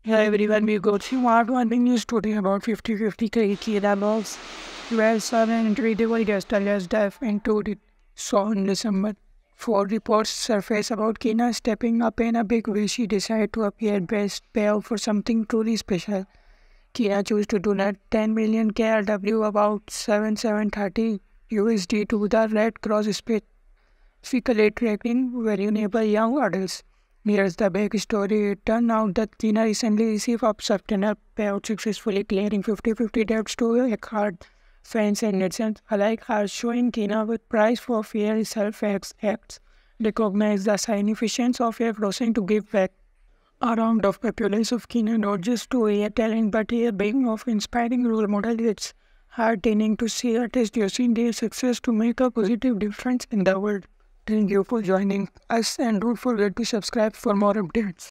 Hey everyone, we go through Heartwarming news today about 50-50 Keena logs. Where sudden incredible yesterday's death into it. So in December, 4 reports surface about Keena stepping up in a big way. She decided to appear best payout for something truly special. Keena chose to donate 10 million KRW, about 7,730 USD, to the Red Cross specifically tracking vulnerable young adults. Here's the big story. It turned out that Keena recently received a substantial payout, successfully clearing 50-50 debts to Eckhart fans and netizens alike, are showing Keena with prize for fair self-acts recognize the significance of a crossing to give back. A round of populace of Keena, not just to a talent but a being of inspiring role model. It's heartening to see artists using their success to make a positive difference in the world. Thank you for joining us and don't forget to subscribe for more updates.